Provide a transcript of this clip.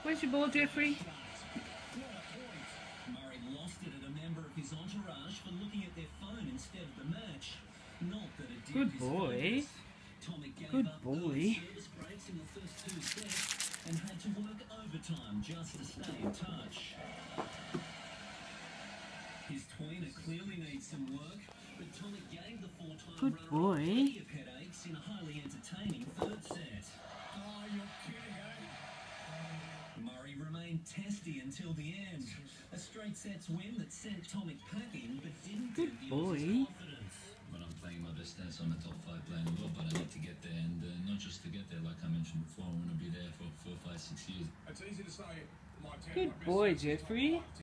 Where's your ball, Jeffrey? Murray lost it at a member of his entourage for looking at their phone instead of the match. Not that it did. Good boy. Good boy. Service breaks in the first 2 sets and had to work overtime just to stay in touch. His tweener clearly needs some work, but Tomic gave the 4-time Good runner-up boy. plenty of headaches in a highly entertaining 3rd set. Oh, you're kidding, eh? Murray remained testy until the end. A straight sets win that sent Tomic packing, but didn't Good give the boy. Aussies confidence. When I'm playing my best tennis, I'm a top 5 player in the world, but I need to get there, and not just to get there, like I mentioned before, I want to be there for 4, 5, 6 years. It's easy to say my Good boy, Jeffrey.